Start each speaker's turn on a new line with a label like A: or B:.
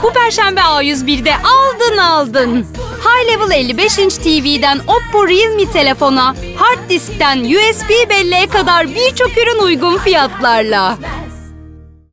A: Bu perşembe A101'de aldın. High Level 55 inç TV'den Oppo Realme telefona, hard diskten USB belleğe kadar birçok ürün uygun fiyatlarla.